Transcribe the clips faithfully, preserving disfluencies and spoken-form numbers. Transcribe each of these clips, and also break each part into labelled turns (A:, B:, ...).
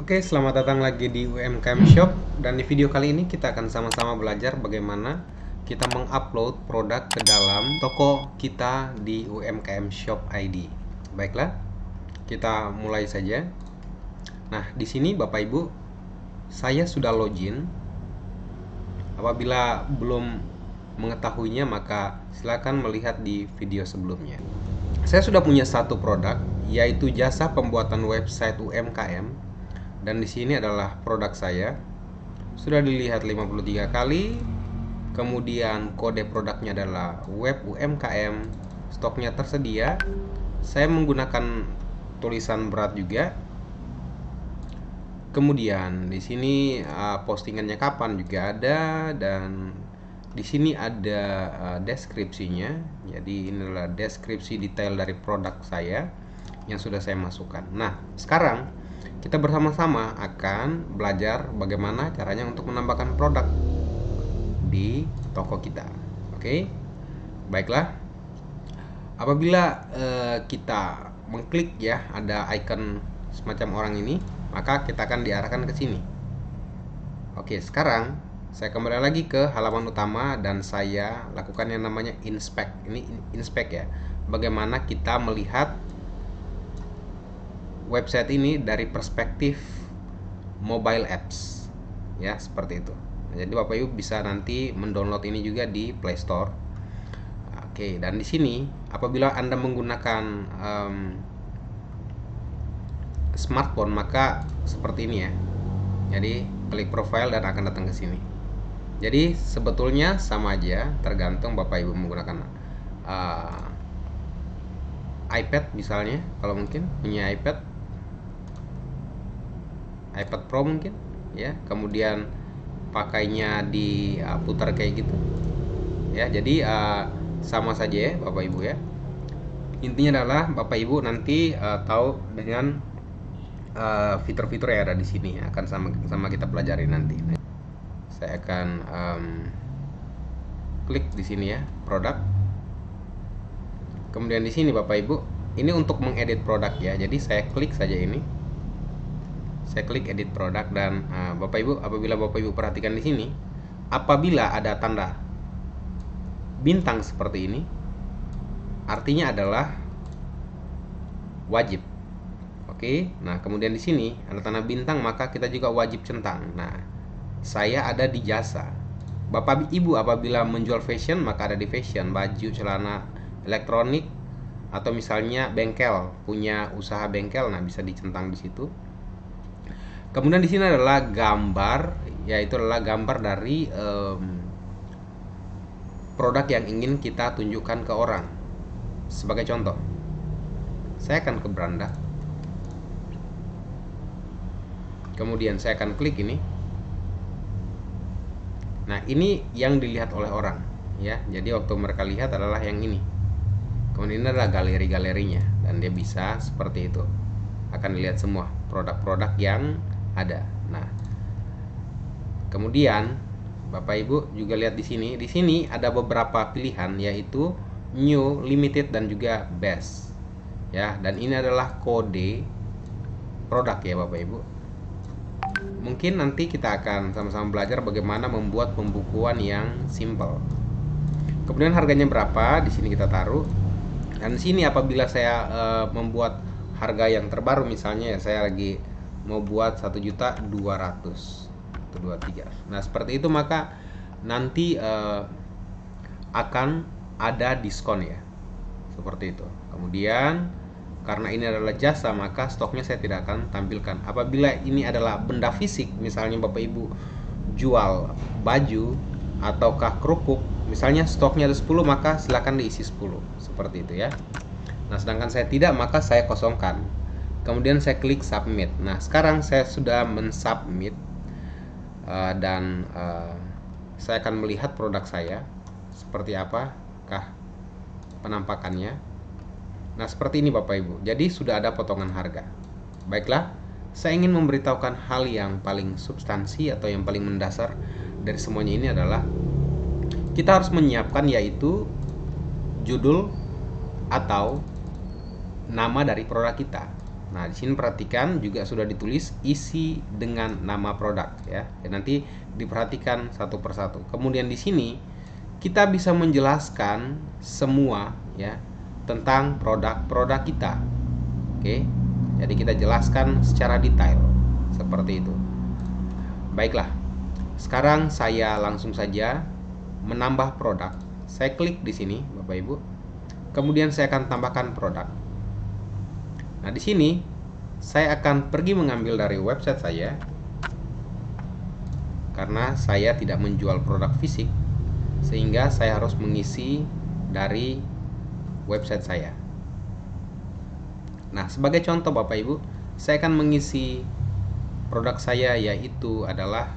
A: Oke, selamat datang lagi di U M K M Shop, dan di video kali ini kita akan sama-sama belajar bagaimana kita mengupload produk ke dalam toko kita di U M K M Shop I D. Baiklah, kita mulai saja. Nah, di sini Bapak Ibu, saya sudah login. Apabila belum mengetahuinya, maka silakan melihat di video sebelumnya. Saya sudah punya satu produk, yaitu jasa pembuatan website U M K M. Dan di sini adalah produk saya. Sudah dilihat lima puluh tiga kali. Kemudian kode produknya adalah web U M K M. Stoknya tersedia. Saya menggunakan tulisan berat juga. Kemudian di sini uh, postingannya kapan juga ada, dan di sini ada uh, deskripsinya. Jadi ini adalah deskripsi detail dari produk saya yang sudah saya masukkan. Nah, sekarang kita bersama-sama akan belajar bagaimana caranya untuk menambahkan produk di toko kita. Oke, baiklah. Apabila eh, kita mengklik ya, ada icon semacam orang ini, maka kita akan diarahkan ke sini. Oke, sekarang saya kembali lagi ke halaman utama dan saya lakukan yang namanya inspect. Ini inspect ya, bagaimana kita melihat website ini dari perspektif mobile apps ya, seperti itu. Nah, jadi Bapak Ibu bisa nanti mendownload ini juga di Play Store. Oke, dan di sini apabila Anda menggunakan um, smartphone, maka seperti ini ya. Jadi klik profile dan akan datang ke sini. Jadi sebetulnya sama aja, tergantung Bapak Ibu menggunakan uh, iPad misalnya, kalau mungkin punya iPad iPad Pro mungkin ya, kemudian pakainya diputar kayak gitu ya. Jadi uh, sama saja ya Bapak Ibu ya. Intinya adalah Bapak Ibu nanti uh, tahu dengan fitur-fitur uh, yang ada di sini ya, akan sama sama kita pelajari nanti. Saya akan um, klik di sini ya, produk. Kemudian di sini Bapak Ibu, ini untuk mengedit produk ya. Jadi saya klik saja ini. Saya klik edit produk, dan uh, Bapak Ibu, apabila Bapak Ibu perhatikan di sini, apabila ada tanda bintang seperti ini, artinya adalah wajib. Oke, nah kemudian di sini ada tanda bintang, maka kita juga wajib centang. Nah, saya ada di jasa. Bapak Ibu apabila menjual fashion, maka ada di fashion, baju, celana, elektronik, atau misalnya bengkel, punya usaha bengkel, nah bisa dicentang di situ. Kemudian di sini adalah gambar, yaitu adalah gambar dari um, produk yang ingin kita tunjukkan ke orang. Sebagai contoh, saya akan ke beranda. Kemudian saya akan klik ini. Nah, ini yang dilihat oleh orang ya. Jadi waktu mereka lihat adalah yang ini. Kemudian ini adalah galeri-galerinya, dan dia bisa seperti itu. Akan dilihat semua produk-produk yang ada. Nah, kemudian Bapak Ibu juga lihat di sini. Di sini ada beberapa pilihan, yaitu new, limited, dan juga best. Ya, dan ini adalah kode produk ya Bapak Ibu. Mungkin nanti kita akan sama-sama belajar bagaimana membuat pembukuan yang simple. Kemudian harganya berapa? Di sini kita taruh. Dan di sini apabila saya e, membuat harga yang terbaru, misalnya ya, saya lagi mau buat satu juta dua ratus atau dua puluh tiga. Nah, seperti itu, maka nanti eh, akan ada diskon ya. Seperti itu. Kemudian karena ini adalah jasa, maka stoknya saya tidak akan tampilkan. Apabila ini adalah benda fisik, misalnya Bapak Ibu jual baju ataukah kerupuk, misalnya stoknya ada sepuluh, maka silakan diisi sepuluh. Seperti itu ya. Nah, sedangkan saya tidak, maka saya kosongkan. Kemudian saya klik submit. Nah, sekarang saya sudah mensubmit uh, dan uh, saya akan melihat produk saya seperti apakah penampakannya. Nah, seperti ini Bapak Ibu. Jadi sudah ada potongan harga. Baiklah, saya ingin memberitahukan hal yang paling substansi atau yang paling mendasar dari semuanya ini adalah kita harus menyiapkan, yaitu judul atau nama dari produk kita. Nah, di sini perhatikan juga sudah ditulis isi dengan nama produk ya. Dan nanti diperhatikan satu persatu. Kemudian di sini kita bisa menjelaskan semua ya tentang produk-produk kita. Oke. Jadi kita jelaskan secara detail seperti itu. Baiklah. Sekarang saya langsung saja menambah produk. Saya klik di sini, Bapak Ibu. Kemudian saya akan tambahkan produk. Nah, di sini saya akan pergi mengambil dari website saya karena saya tidak menjual produk fisik, sehingga saya harus mengisi dari website saya. Nah, sebagai contoh Bapak Ibu, saya akan mengisi produk saya, yaitu adalah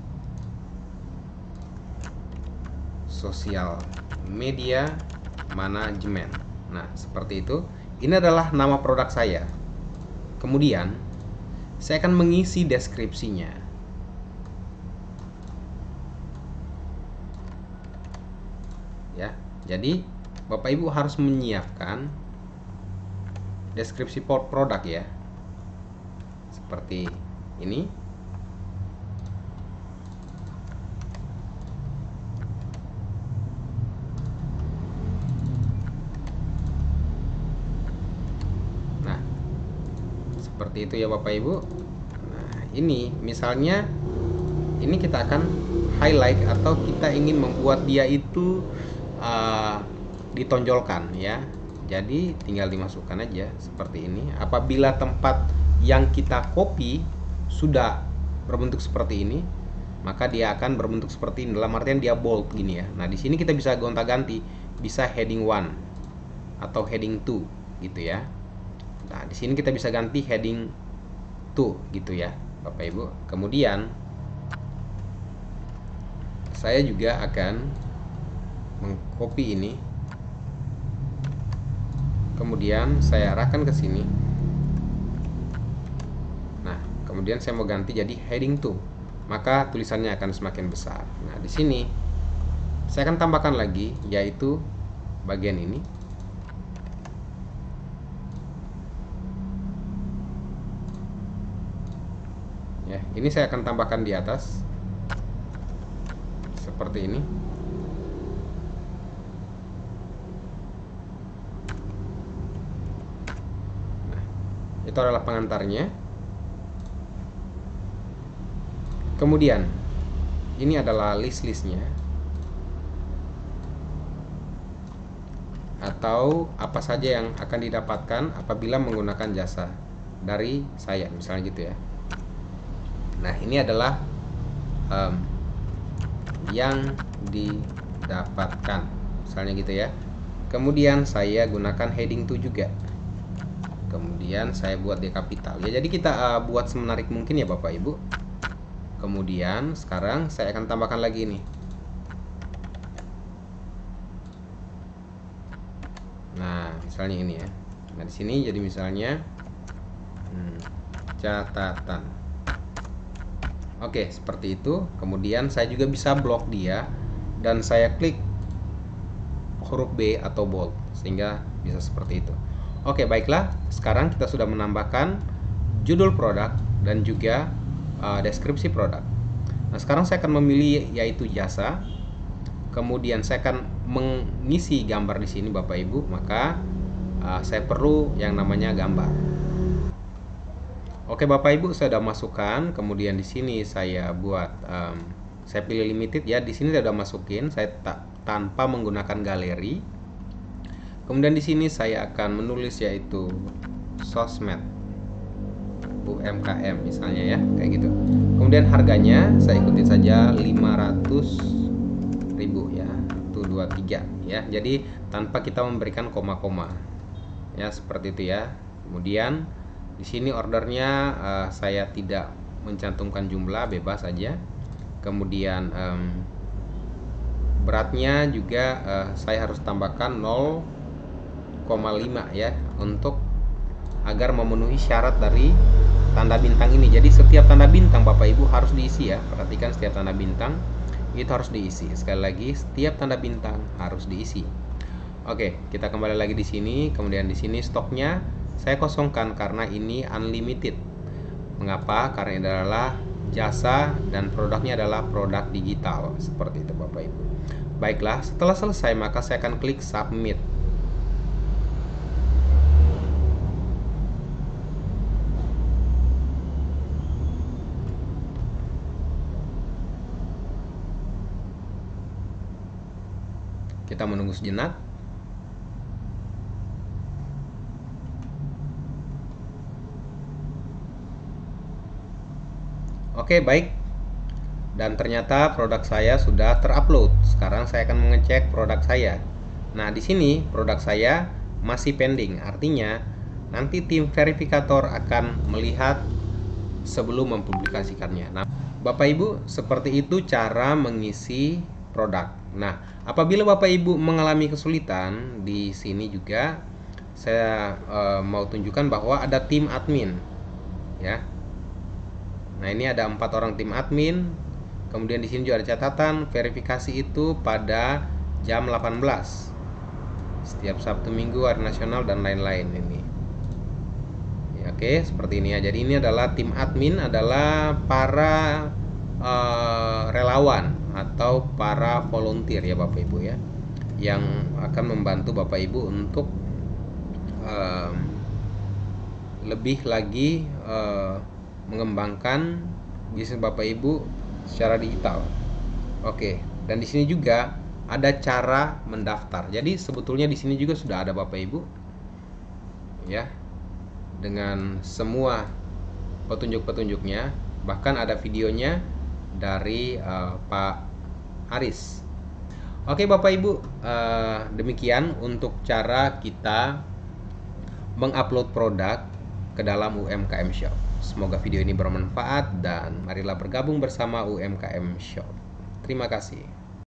A: sosial media manajemen. Nah, seperti itu. Ini adalah nama produk saya. Kemudian saya akan mengisi deskripsinya. Ya, jadi Bapak Ibu harus menyiapkan deskripsi produk ya. Seperti ini. Seperti itu ya Bapak Ibu. Nah, ini misalnya ini kita akan highlight atau kita ingin membuat dia itu uh, ditonjolkan ya. Jadi tinggal dimasukkan aja seperti ini. Apabila tempat yang kita copy sudah berbentuk seperti ini, maka dia akan berbentuk seperti ini. Dalam artian dia bold gini ya. Nah, di sini kita bisa gonta-ganti, bisa heading one atau heading two gitu ya. Nah, di sini kita bisa ganti heading two gitu ya, Bapak Ibu. Kemudian saya juga akan mengcopy ini. Kemudian saya arahkan ke sini. Nah, kemudian saya mau ganti jadi heading two. Maka tulisannya akan semakin besar. Nah, di sini saya akan tambahkan lagi, yaitu bagian ini. Ya, ini saya akan tambahkan di atas seperti ini. Nah, itu adalah pengantarnya. Kemudian ini adalah list-listnya atau apa saja yang akan didapatkan apabila menggunakan jasa dari saya, misalnya gitu ya. Nah, ini adalah um, yang didapatkan, misalnya gitu ya. Kemudian saya gunakan heading two juga. Kemudian saya buat dia kapital. Ya, jadi kita uh, buat semenarik mungkin ya Bapak Ibu. Kemudian sekarang saya akan tambahkan lagi nih. Nah, misalnya ini ya. Nah, di sini jadi misalnya hmm, catatan. Oke, seperti itu. Kemudian saya juga bisa blok dia dan saya klik huruf B atau bold sehingga bisa seperti itu. Oke, baiklah. Sekarang kita sudah menambahkan judul produk dan juga uh, deskripsi produk. Nah, sekarang saya akan memilih yaitu jasa. Kemudian saya akan mengisi gambar di sini Bapak Ibu, maka uh, saya perlu yang namanya gambar. Oke Bapak Ibu, saya sudah masukkan. Kemudian di sini saya buat, um, saya pilih limited ya. Di sini saya sudah masukin, saya tak tanpa menggunakan galeri. Kemudian di sini saya akan menulis yaitu sosmed U M K M misalnya ya, kayak gitu. Kemudian harganya saya ikutin saja lima ratus ribu ya, satu dua tiga ya. Jadi tanpa kita memberikan koma-koma ya, seperti itu ya. Kemudian di sini ordernya uh, saya tidak mencantumkan jumlah, bebas saja. Kemudian um, beratnya juga uh, saya harus tambahkan nol koma lima ya, untuk agar memenuhi syarat dari tanda bintang ini. Jadi setiap tanda bintang Bapak Ibu harus diisi ya. Perhatikan, setiap tanda bintang itu harus diisi. Sekali lagi, setiap tanda bintang harus diisi. Oke, kita kembali lagi di sini. Kemudian di sini stoknya saya kosongkan karena ini unlimited. Mengapa? Karena ini adalah jasa dan produknya adalah produk digital. Seperti itu Bapak Ibu. Baiklah, setelah selesai maka saya akan klik submit. Kita menunggu sejenak. Oke, baik. Dan ternyata produk saya sudah terupload. Sekarang saya akan mengecek produk saya. Nah, di sini produk saya masih pending. Artinya, nanti tim verifikator akan melihat sebelum mempublikasikannya. Nah, Bapak Ibu, seperti itu cara mengisi produk. Nah, apabila Bapak Ibu mengalami kesulitan, di sini juga saya e, mau tunjukkan bahwa ada tim admin, ya. Nah, ini ada empat orang tim admin. Kemudian di sini juga ada catatan verifikasi itu pada jam delapan belas setiap Sabtu, Minggu, hari nasional dan lain-lain ini. Ya, oke, seperti ini ya. Jadi ini adalah tim admin, adalah para uh, relawan atau para volunteer ya Bapak Ibu ya, yang akan membantu Bapak Ibu untuk uh, lebih lagi uh, mengembangkan bisnis Bapak Ibu secara digital. Oke, dan di sini juga ada cara mendaftar. Jadi sebetulnya di sini juga sudah ada Bapak Ibu ya, dengan semua petunjuk-petunjuknya, bahkan ada videonya dari uh, Pak Aris. Oke Bapak Ibu, uh, demikian untuk cara kita mengupload produk ke dalam U M K M Shop. Semoga video ini bermanfaat dan marilah bergabung bersama U M K M Shop. Terima kasih.